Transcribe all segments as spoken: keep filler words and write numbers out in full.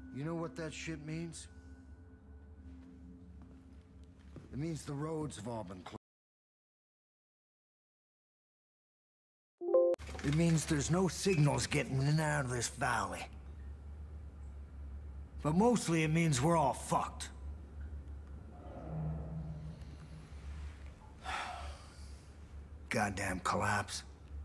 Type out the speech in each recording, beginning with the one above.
You know what that shit means? It means the roads have all been closed. It means there's no signals getting in and out of this valley. But mostly it means we're all fucked. Goddamn collapse.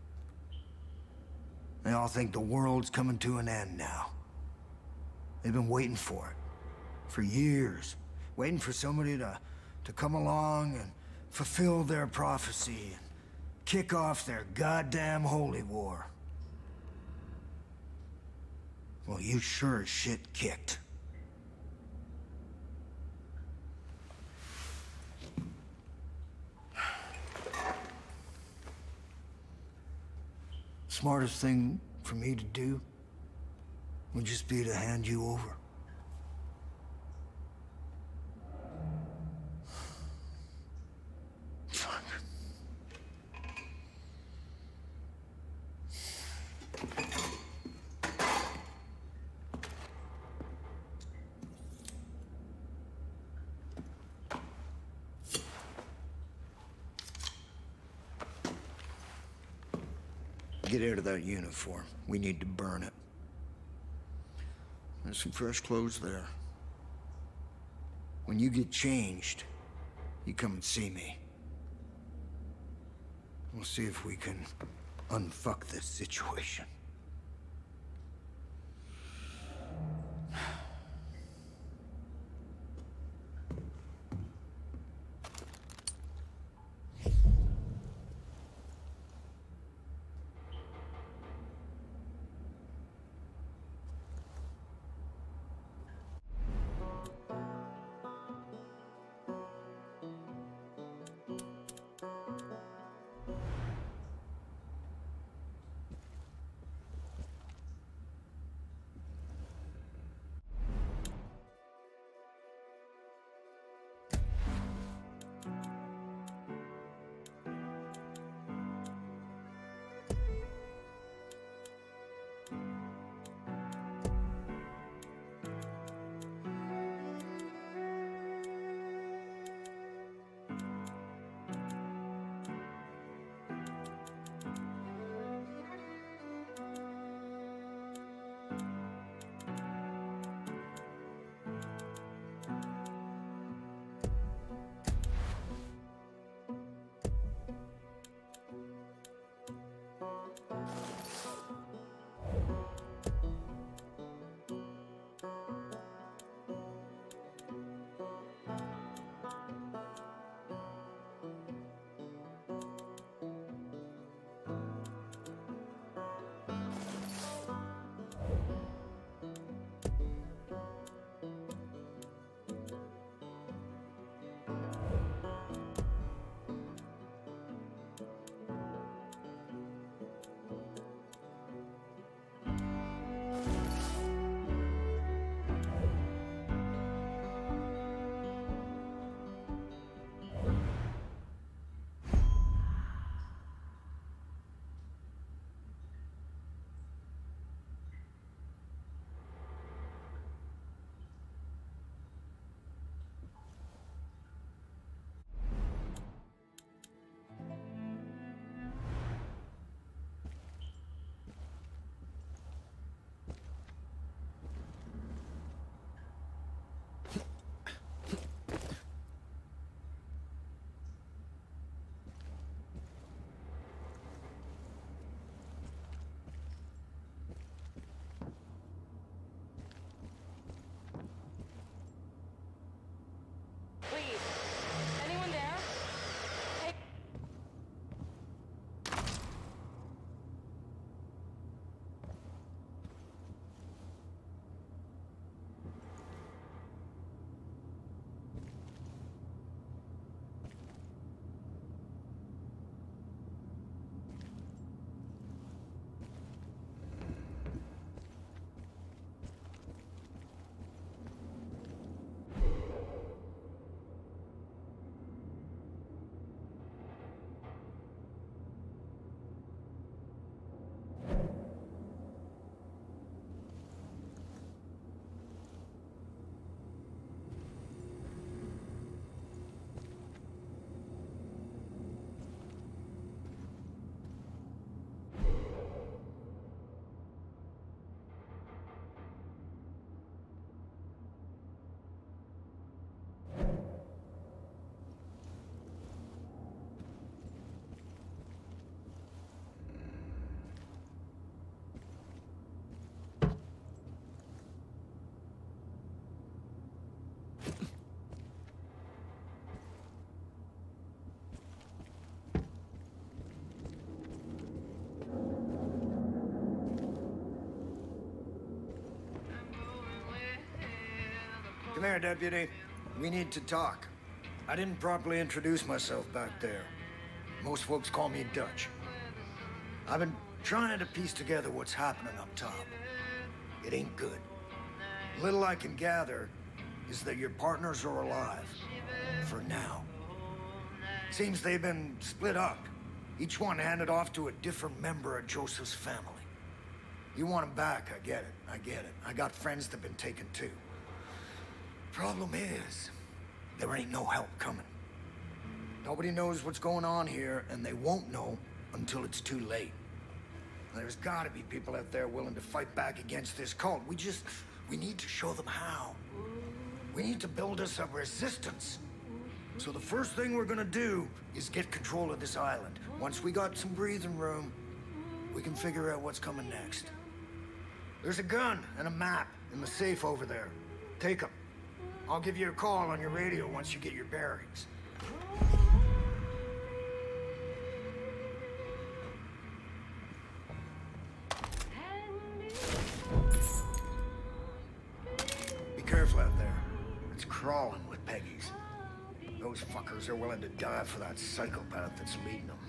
They all think the world's coming to an end now. They've been waiting for it. For years. Waiting for somebody to, to come along and fulfill their prophecy and kick off their goddamn holy war. Well, you sure as shit kicked. Smartest thing for me to do would just be to hand you over. Fuck. Get out of that uniform. We need to burn it. There's some fresh clothes there. When you get changed, you come and see me. We'll see if we can unfuck this situation. here, Deputy. We need to talk. I didn't properly introduce myself back there. Most folks call me Dutch. I've been trying to piece together what's happening up top. It ain't good. Little I can gather is that your partners are alive. For now. Seems they've been split up. Each one handed off to a different member of Joseph's family. You want them back, I get it. I get it. I got friends that've been taken too. Problem is, there ain't no help coming. Nobody knows what's going on here, and they won't know until it's too late. There's gotta be people out there willing to fight back against this cult. We just, we need to show them how. We need to build us a resistance. So the first thing we're gonna do is get control of this island. Once we got some breathing room, we can figure out what's coming next. There's a gun and a map in the safe over there. Take them. I'll give you a call on your radio once you get your bearings. Be careful out there. It's crawling with Peggies. Those fuckers are willing to die for that psychopath that's leading them.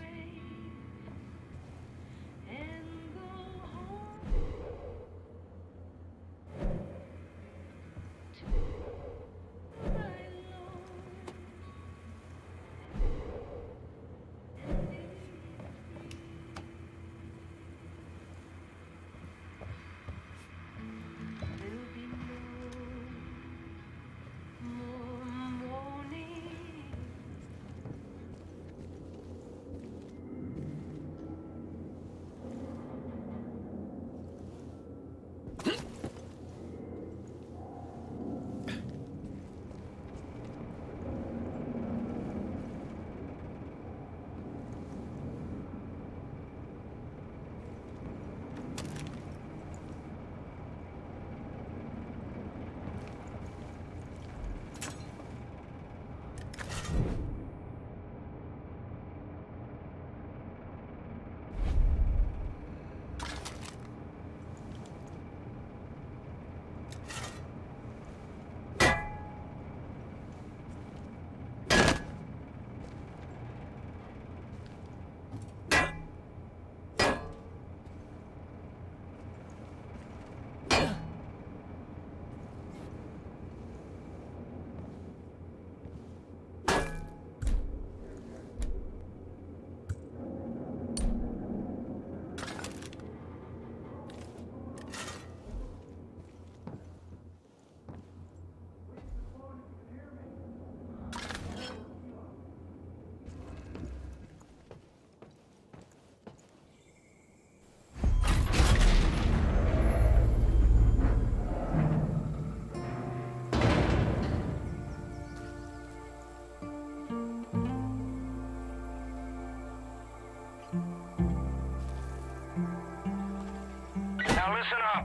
Now listen up.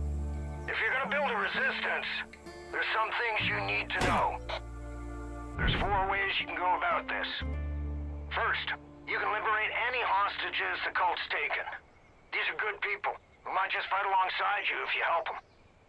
If you're gonna build a resistance, there's some things you need to know. There's four ways you can go about this. First, you can liberate any hostages the cult's taken. These are good people who might just fight alongside you if you help them.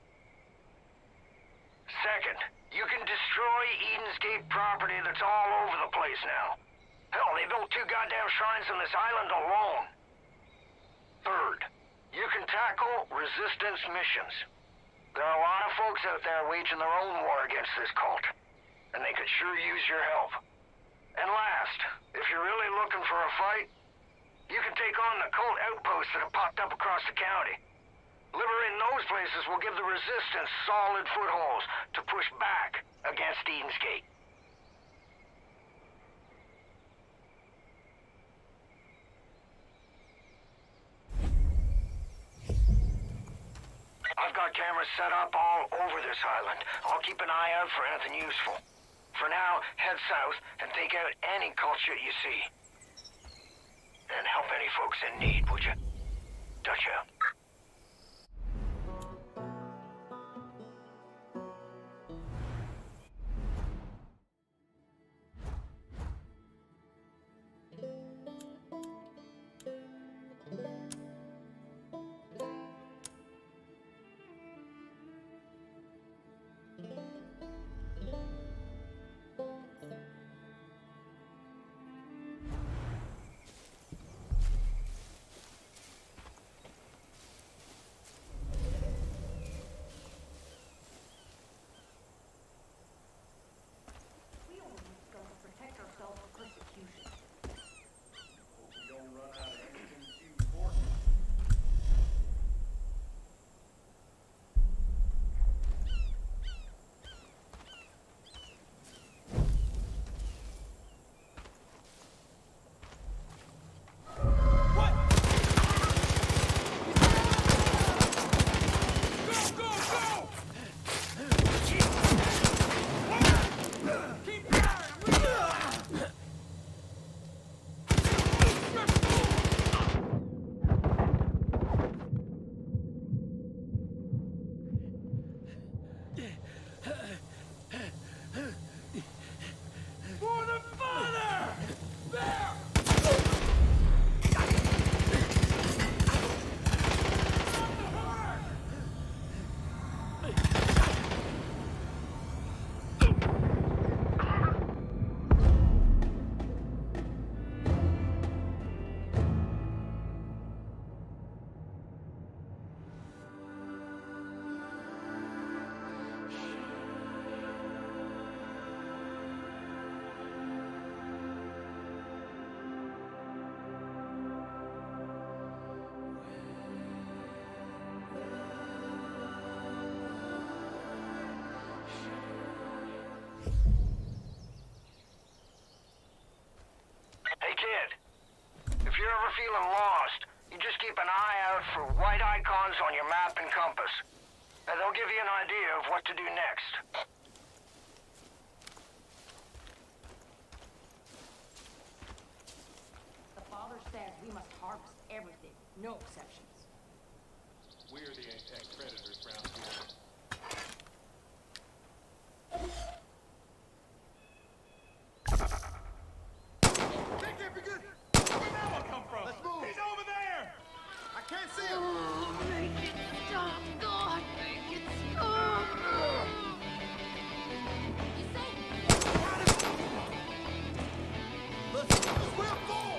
Second, you can destroy Eden's Gate property that's all over the place now. Hell, they built two goddamn shrines on this island alone. Third, you can tackle resistance missions. There are a lot of folks out there waging their own war against this cult, and they could sure use your help. And last, if you're really looking for a fight, you can take on the cult outposts that have popped up across the county. Liberating those places will give the resistance solid footholds to push back against Eden's Gate. I've got cameras set up all over this island. I'll keep an eye out for anything useful. For now, head south and take out any cult shit you see. And help any folks in need, would you? Dutch out. out for white icons on your map and compass. And they'll give you an idea of what to do next. The father says we must harvest everything, no exceptions. We're the anti-predators round here. Take that, be good. Where'd that one come from? Let's move. He's over there. I can't see him. Oh, make it stop, God! Make it stop! You say? Listen, we're full.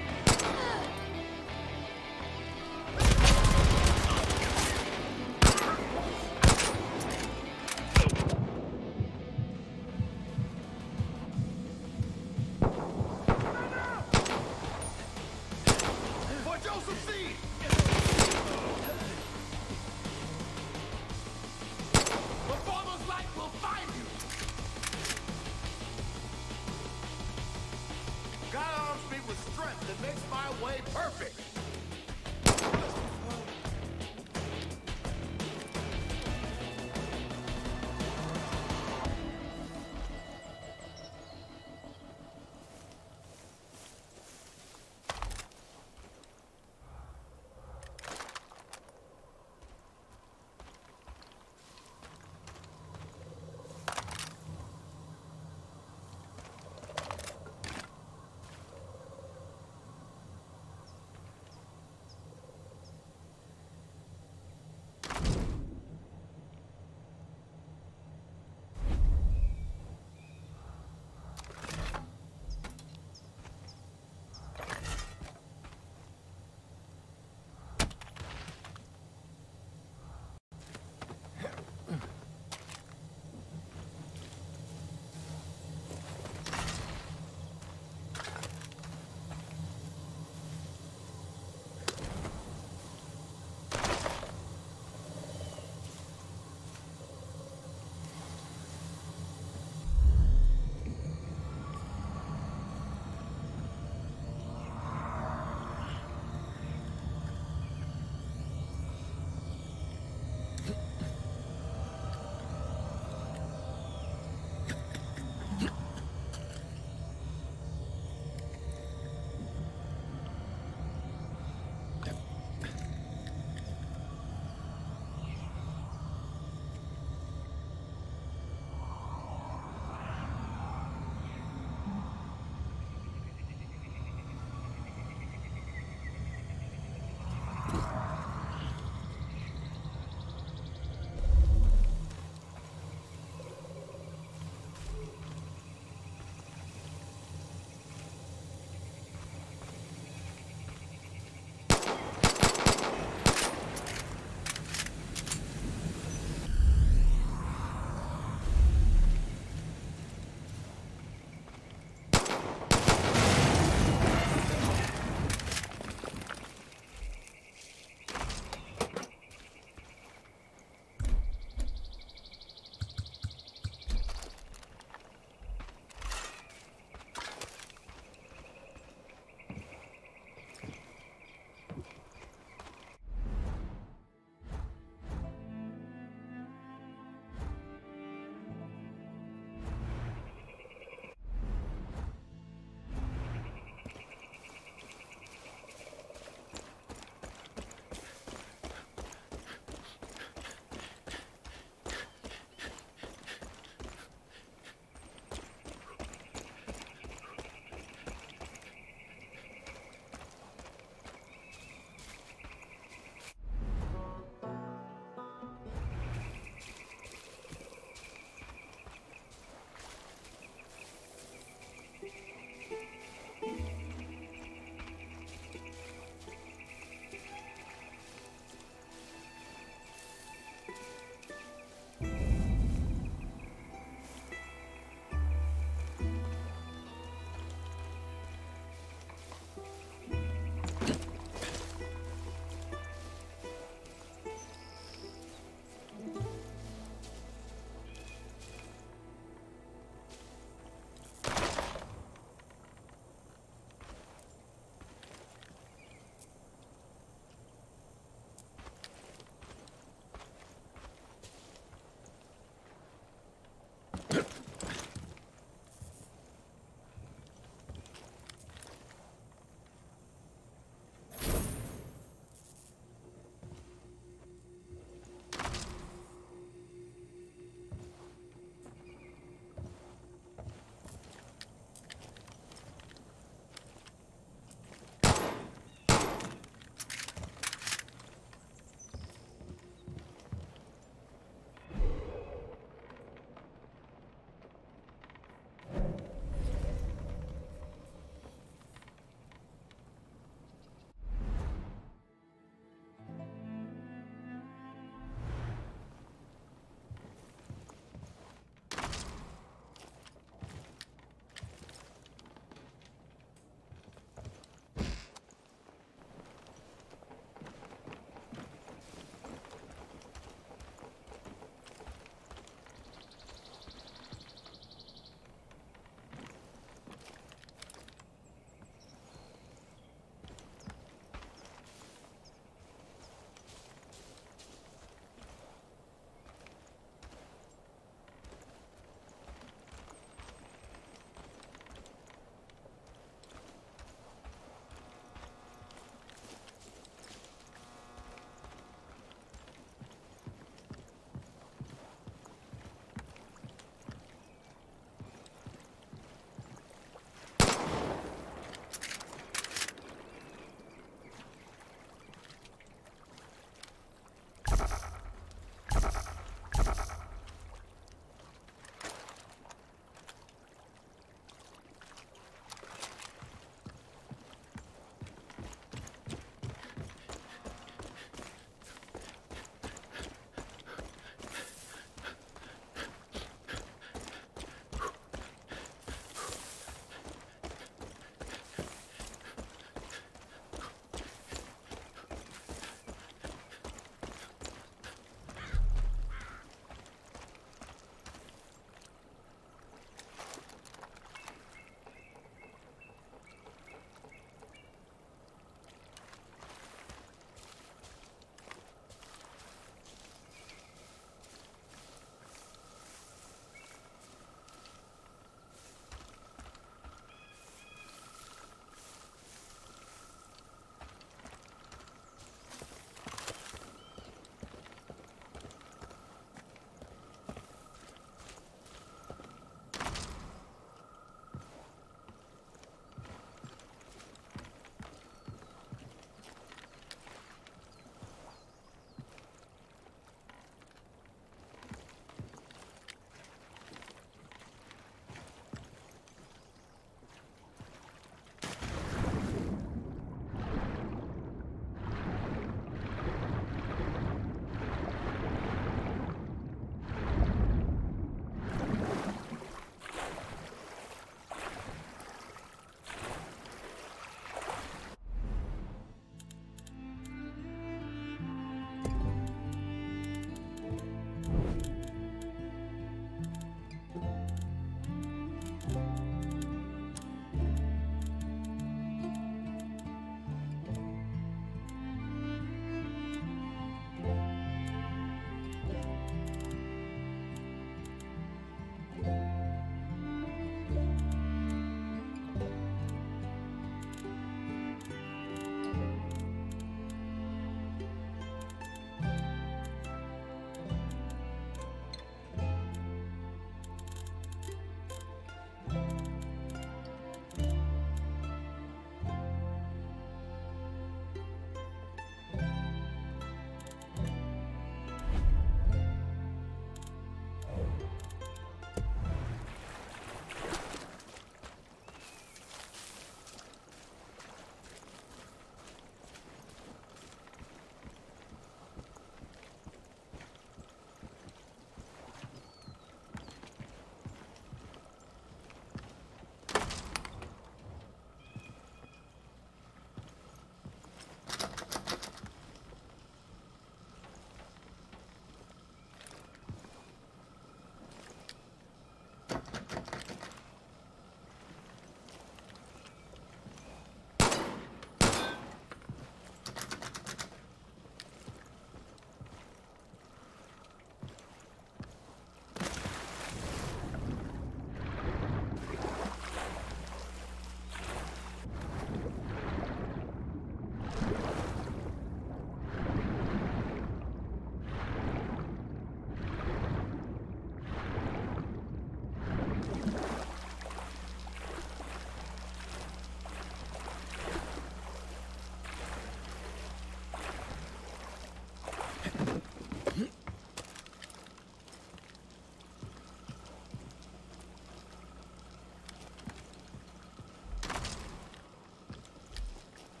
For Joseph Seed. The Father's light will find you. God arms me with strength that makes my way perfect.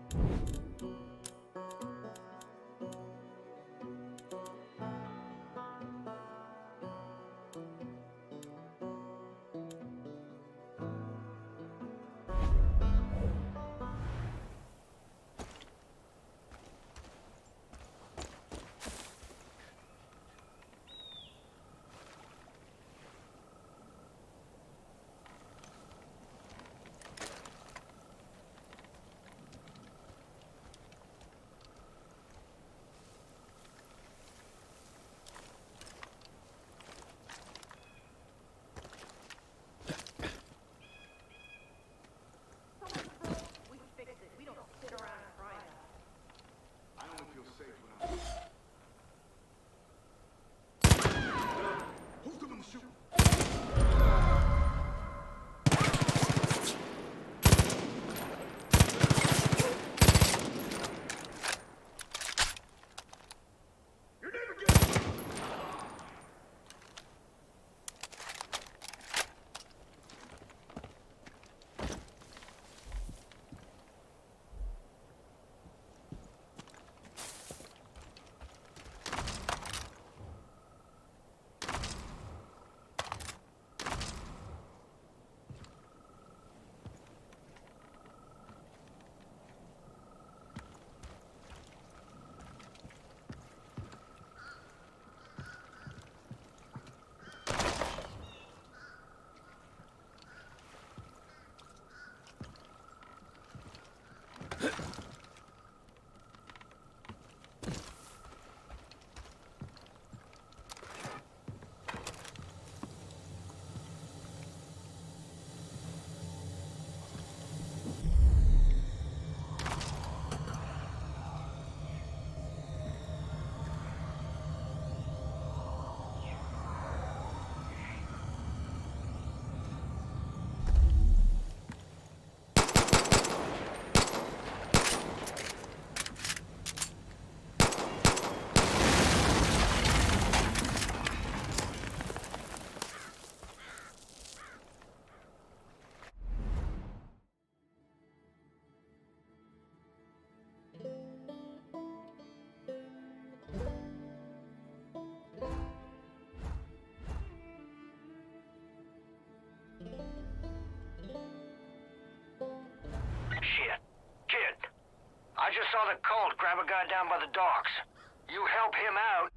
I just saw the cult grab a guy down by the docks. You help him out,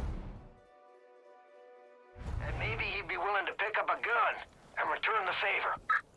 and maybe he'd be willing to pick up a gun and return the favor.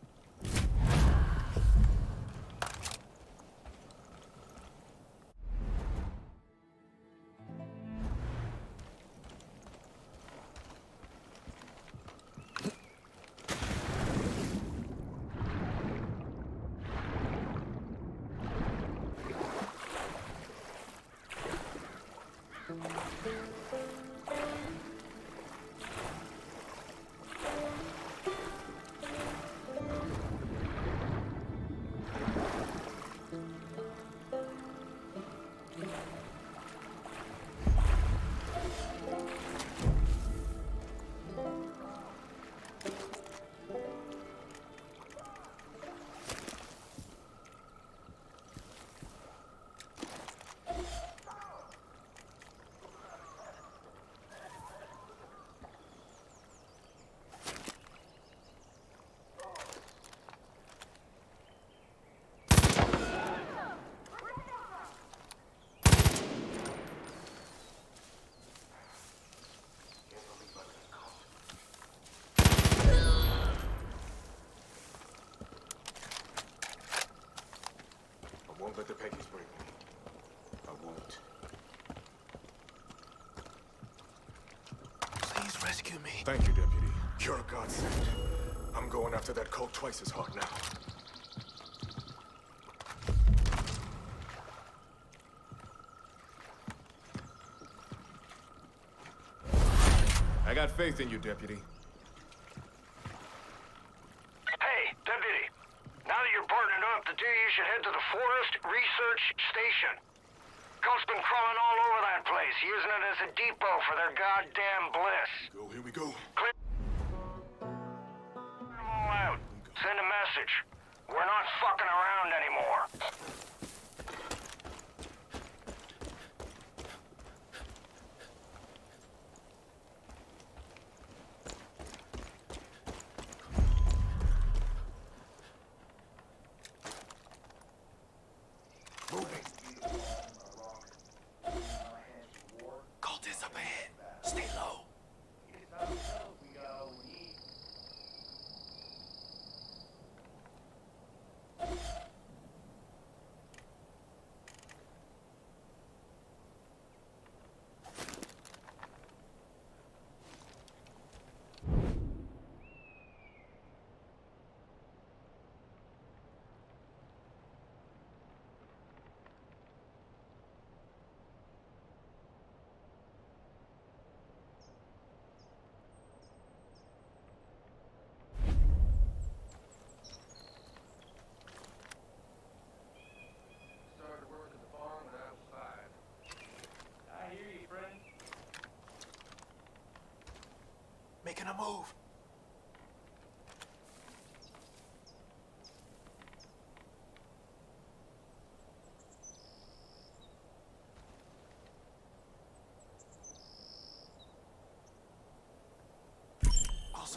Won't let the Peggies break me. I won't. Please rescue me. Thank you, Deputy. You're a godsend. I'm going after that cult twice as hard now. I got faith in you, Deputy. Hey, Deputy. Now that you're partnered up, the two of you should head to the Forest Research Station. Cult's been crawling all over that place, using it as a depot for their goddamn bliss. Go, here we go. Clear them all out. Send a message. We're not fucking around anymore.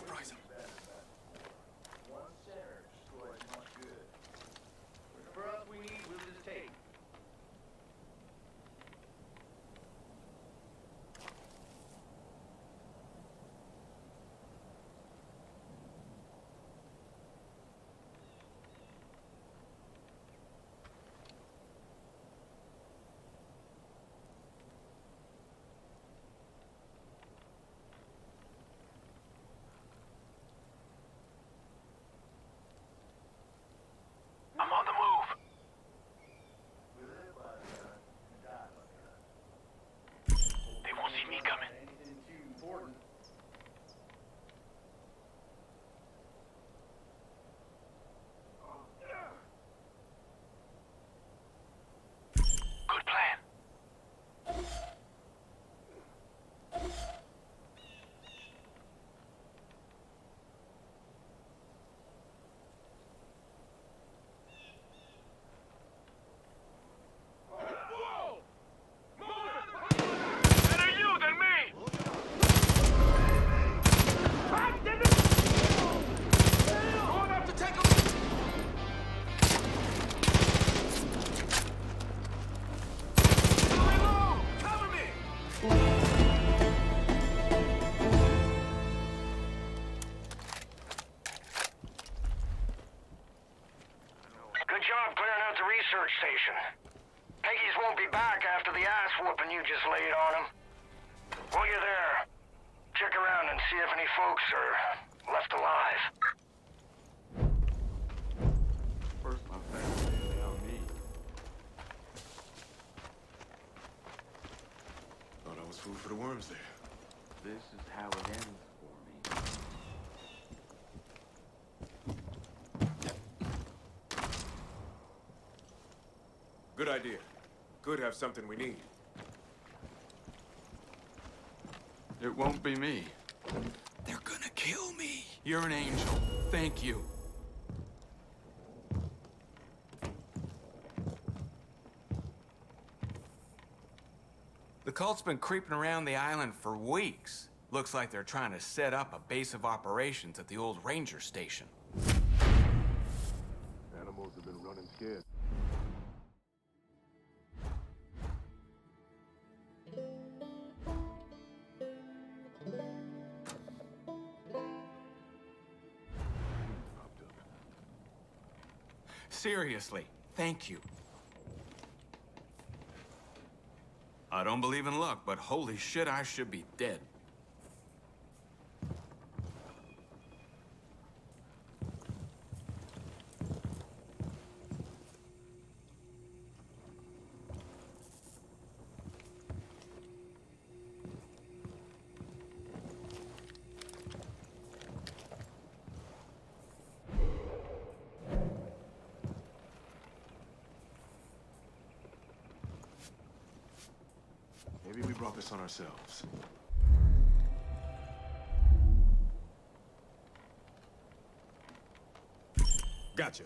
surprise him. One center destroys much good. Whatever else we need, we'll just take. I'm on the move. We live by the gun and die by the gun. They won't see me coming. Anything too important. Good plan. Better you than me! Going up to take a... Reload! Cover me! Good job clearing out the research station. Peggy's won't be back after the ass whooping you just laid on him. While you're there, check around and see if any folks are left alive. First my family, now me. Thought I was food for the worms there. This is how it ends for me. Good idea. Could have something we need. It won't be me. They're gonna kill me. You're an angel. Thank you. The cult's been creeping around the island for weeks. Looks like they're trying to set up a base of operations at the old ranger station. Animals have been running scared. Seriously, thank you. I don't believe in luck, but holy shit, I should be dead. Maybe we brought this on ourselves. Gotcha.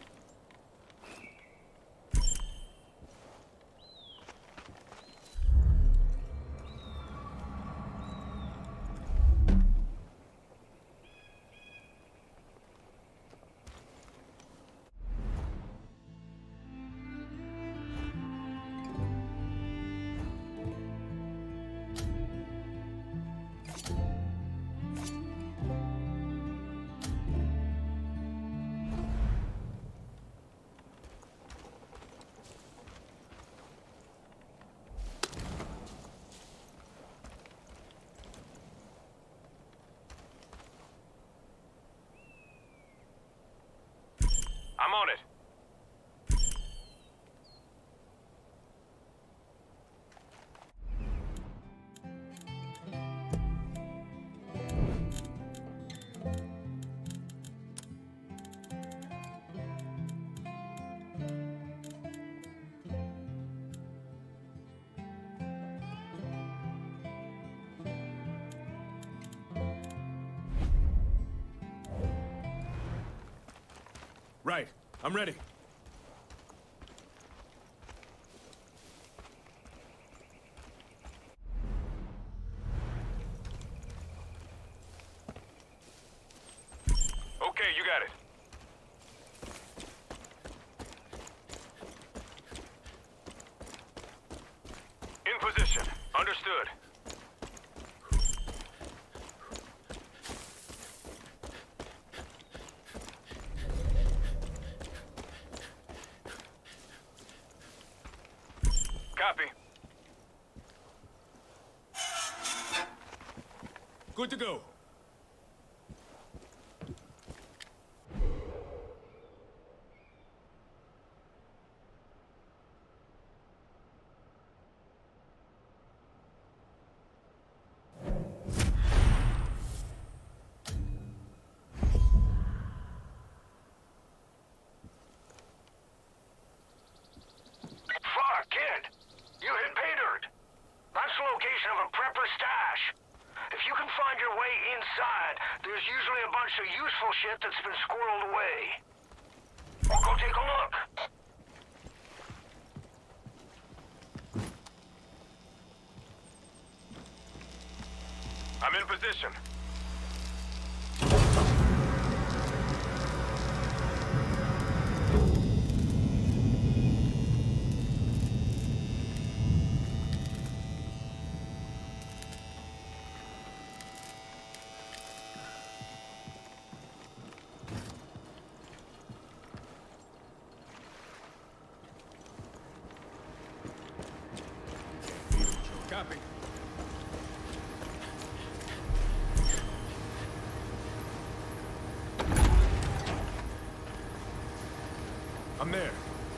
I'm on it. Right. I'm ready. Taking position. Understood. Copy. Good to go. There's usually a bunch of useful shit that's been squirreled away. We'll go take a look. I'm in position. Copy. I'm there.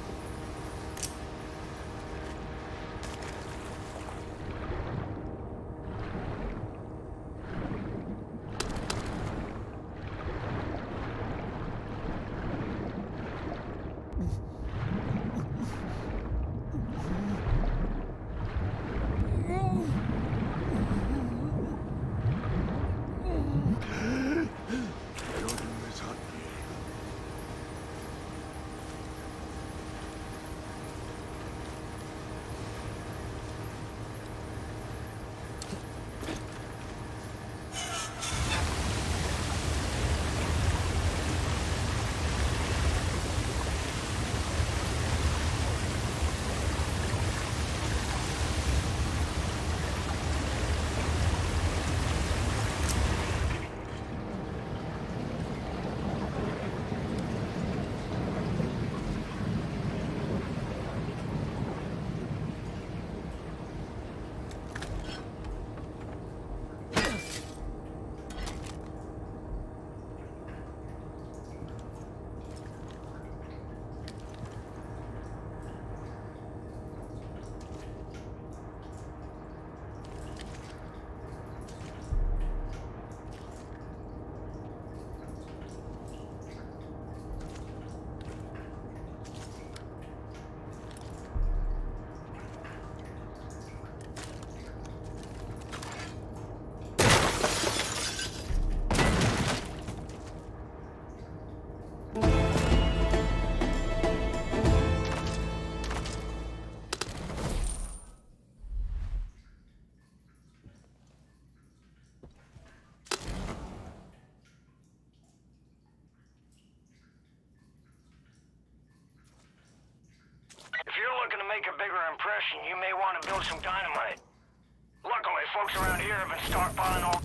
If you're looking to make a bigger impression, you may want to build some dynamite. Luckily, folks around here have been stockpiling all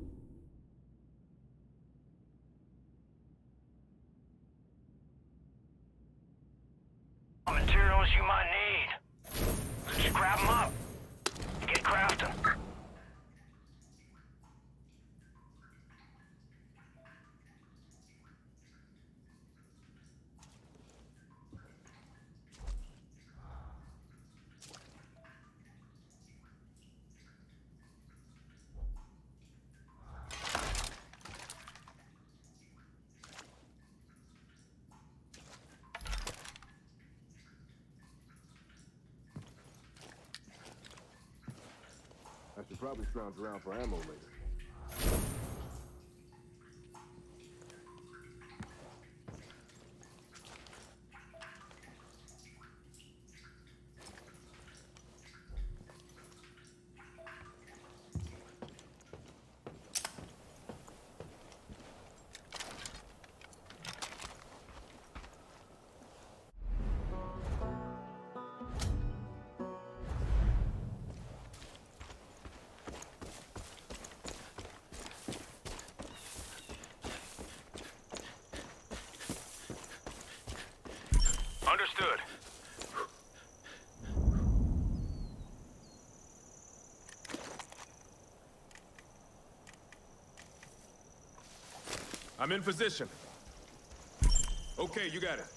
materials you might need. Just grab them up. Get crafting. I should probably scrounge around for ammo later. Understood. I'm in position. Okay, you got it.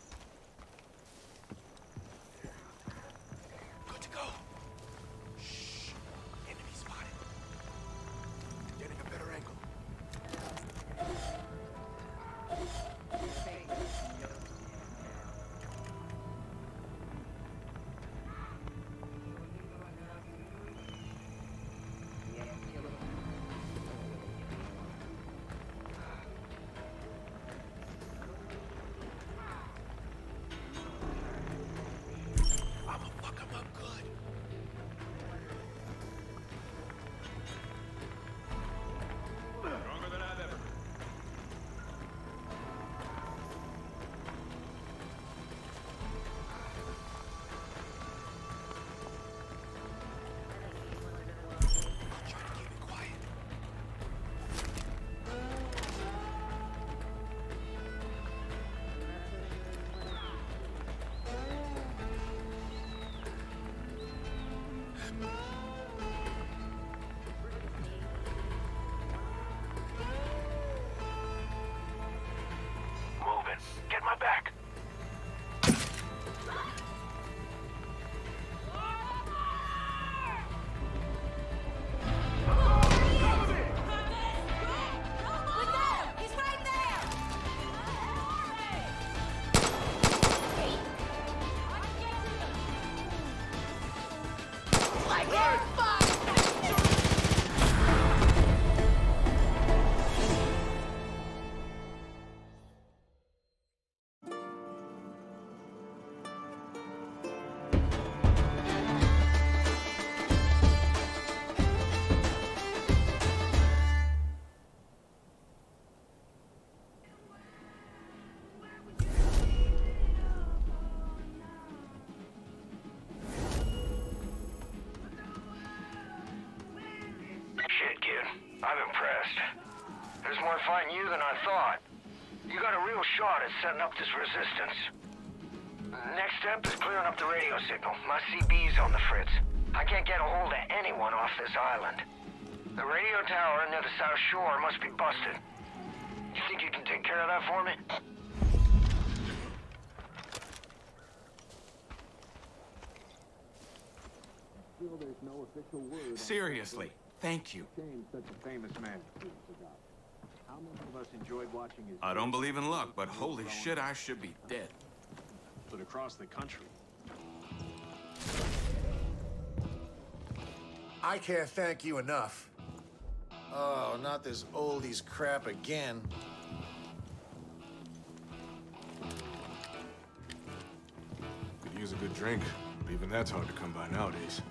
Good to go. Shh. Enemy spotted. Getting a better angle. Get my back. I'm impressed. There's more fighting you than I thought. You got a real shot at setting up this resistance. Next step is clearing up the radio signal. My C B's on the fritz. I can't get a hold of anyone off this island. The radio tower near the South Shore must be busted. You think you can take care of that for me? Still, there's no official word. Seriously, thank you. Shame such a famous man was forgotten. How many of us enjoyed watching his... I don't believe in luck, but holy shit, I should be dead. But across the country. I can't thank you enough. Oh, not this oldies crap again. Could use a good drink, but even that's hard to come by nowadays.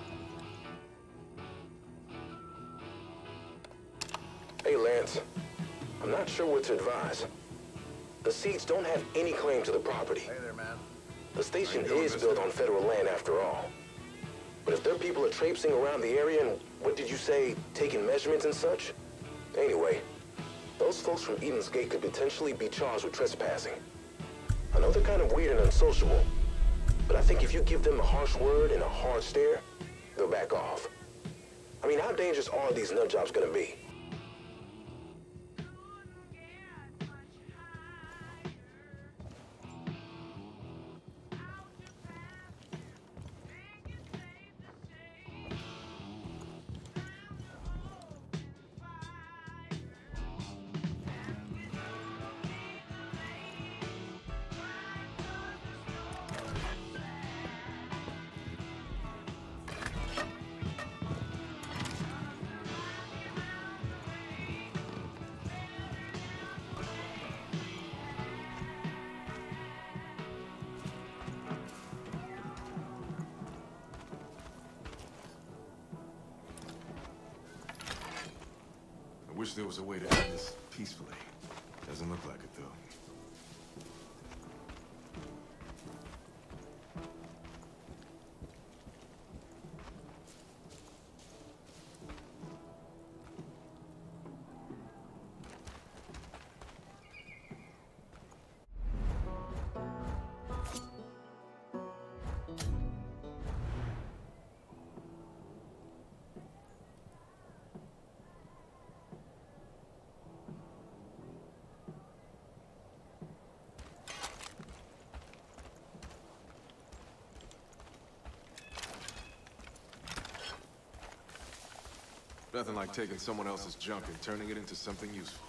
Hey, Lance. I'm not sure what to advise. The Seeds don't have any claim to the property. Hey there, man. The station is built on federal land after all. But if their people are traipsing around the area and, what did you say, taking measurements and such? Anyway, those folks from Eden's Gate could potentially be charged with trespassing. I know they're kind of weird and unsociable, but I think if you give them a harsh word and a hard stare, they'll back off. I mean, how dangerous are these nut jobs gonna be? I wish there was a way to end this peacefully. Doesn't look like it, though. Nothing like taking someone else's junk and turning it into something useful.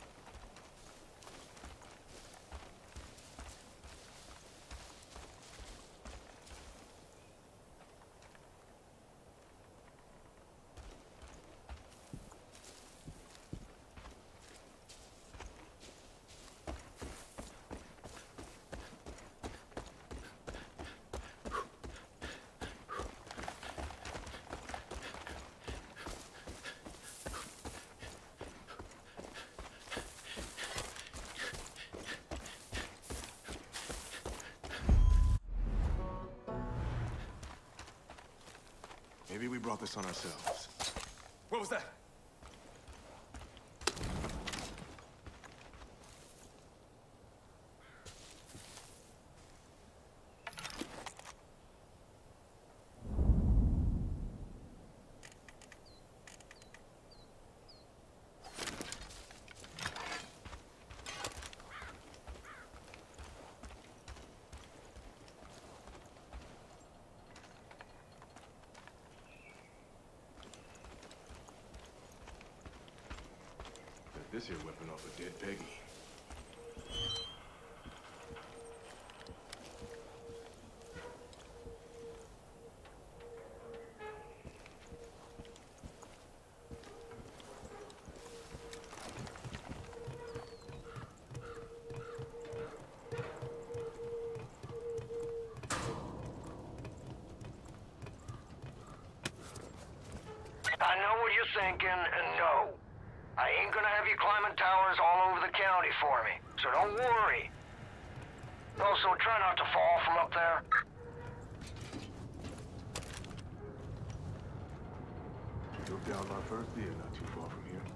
Maybe we brought this on ourselves. What was that? This here weapon off a dead Peggy. I know what you're thinking, and no. I ain't gonna have you climbing towers all over the county for me, so don't worry. Also, try not to fall from up there. Took down my first deer not too far from here.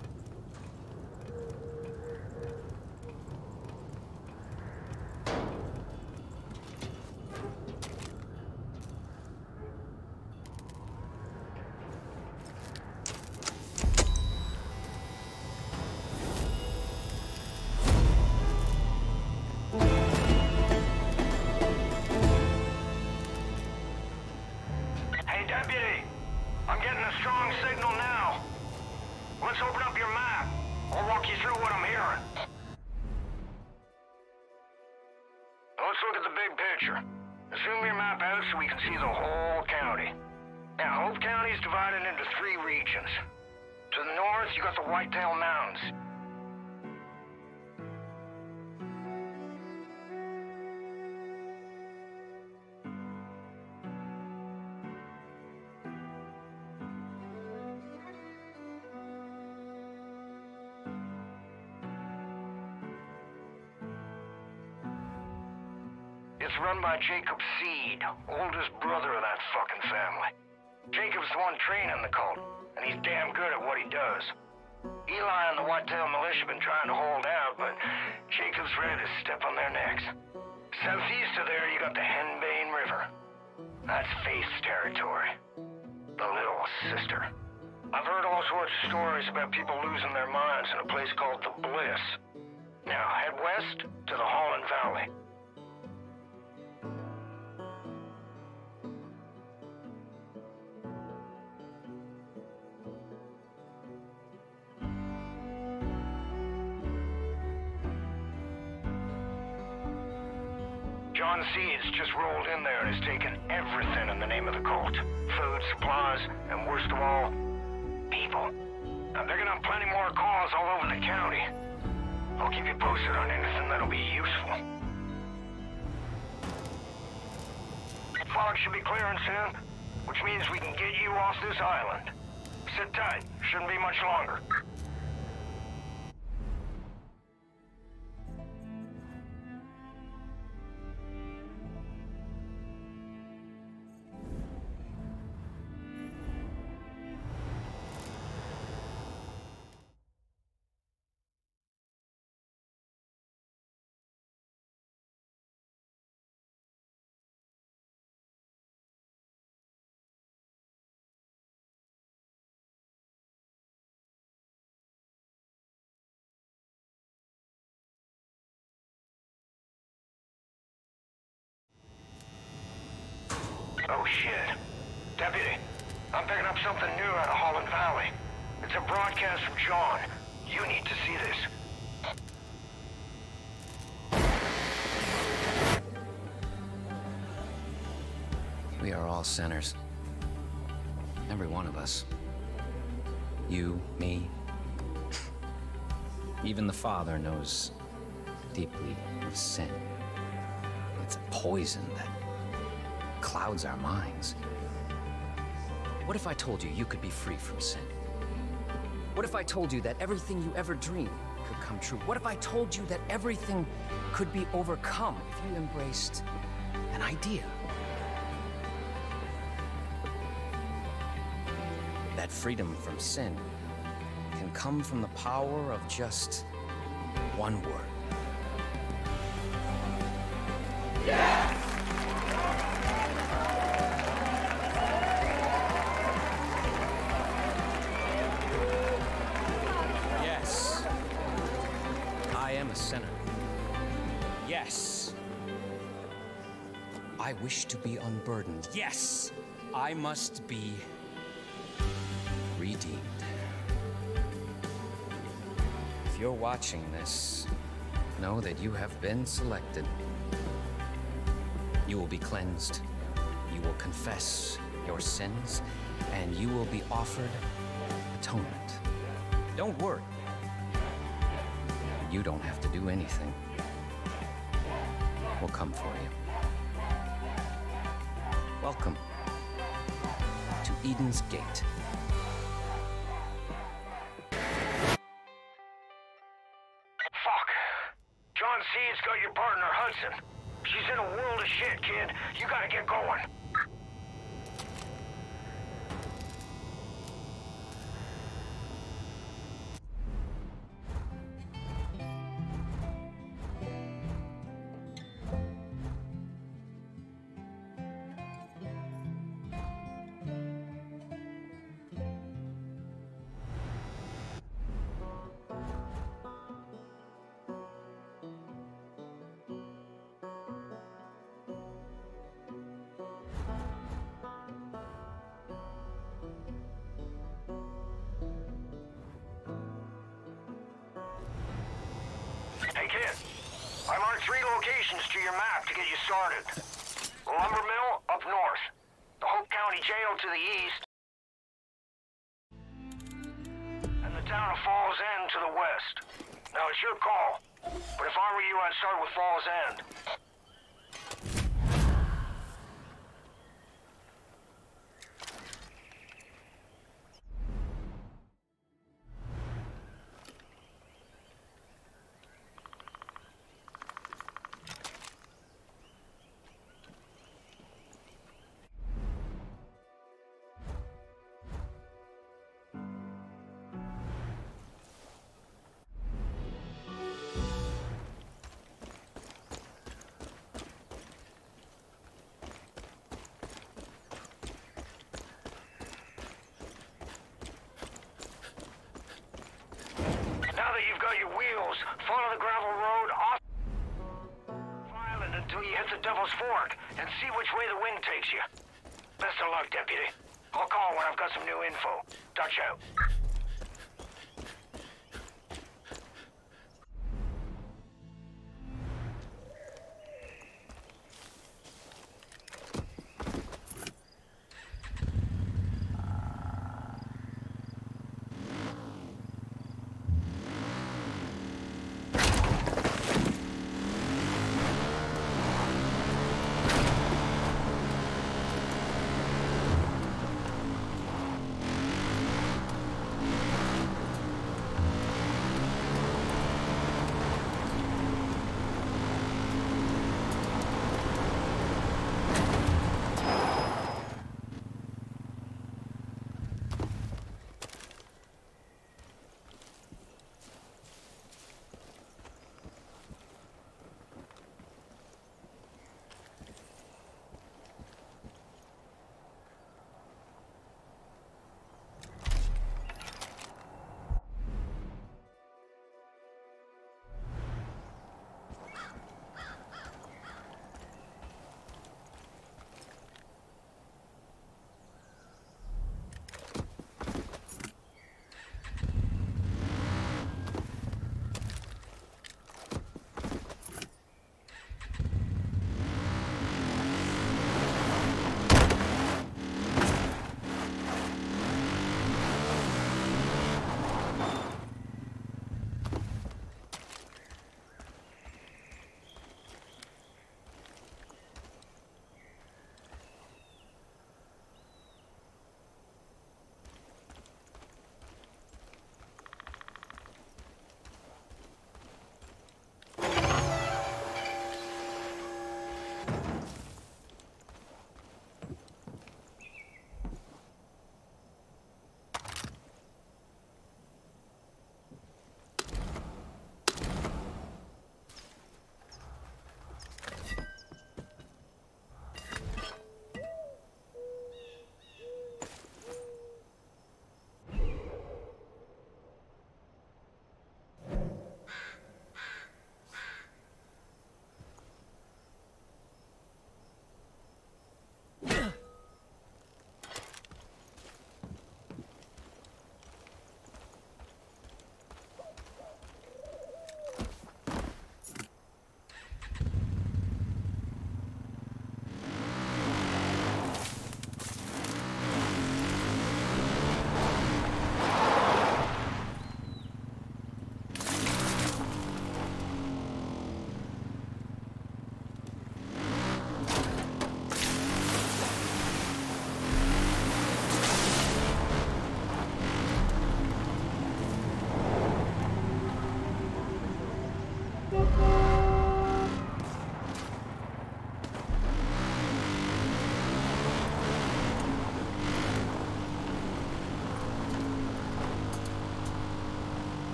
Let's open up your map. I'll walk you through what I'm hearing. Let's look at the big picture. Zoom your map out so we can see the whole county. Now, Hope County is divided into three regions. To the north, you got the Whitetail Mountains. It's run by Jacob Seed, oldest brother of that fucking family. Jacob's the one training the cult, and he's damn good at what he does. Eli and the Whitetail Militia have been trying to hold out, but Jacob's ready to step on their necks. Southeast of there, you got the Henbane River. That's Faith's territory. The Little Sister. I've heard all sorts of stories about people losing their minds in a place called the Bliss. Now, head west to the Holland Valley. John Seeds just rolled in there and has taken everything in the name of the cult. Food, supplies, and worst of all, people. Now, they're gonna have plenty more calls all over the county. I'll keep you posted on anything that'll be useful. Fog should be clearing soon, which means we can get you off this island. Sit tight. Shouldn't be much longer. Oh, shit. Deputy, I'm picking up something new out of Holland Valley. It's a broadcast from John. You need to see this. We are all sinners. Every one of us. You, me. Even the Father knows deeply of sin. It's a poison that clouds our minds. What if I told you you could be free from sin? What if I told you that everything you ever dreamed could come true? What if I told you that everything could be overcome if you embraced an idea? That freedom from sin can come from the power of just one word. Yeah! Yes, I am a sinner. Yes, I wish to be unburdened. Yes, I must be redeemed. If you're watching this, know that you have been selected. You will be cleansed. You will confess your sins, and you will be offered atonement. Don't worry. You don't have to do anything. We'll come for you. Welcome to Eden's Gate. John Seed's got your partner, Hudson. She's in a world of shit, kid. You gotta get going. Hey, kid. I marked three locations to your map to get you started. The lumber mill up north. The Hope County Jail to the east. And the town of Falls End to the west. Now, it's your call. But if I were you, I'd start with Falls End. Follow the gravel road off Island until you hit the Devil's Fork and see which way the wind takes you. Best of luck, Deputy. I'll call when I've got some new info. Dutch out.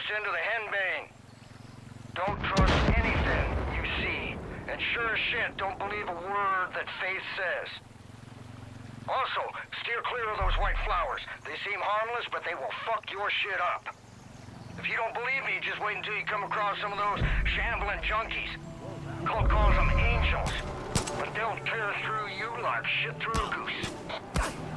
into the henbane. Don't trust anything you see. And sure as shit, don't believe a word that Faith says. Also, steer clear of those white flowers. They seem harmless, but they will fuck your shit up. If you don't believe me, just wait until you come across some of those shambling junkies. Cult calls them angels, but they'll tear through you like shit through a goose.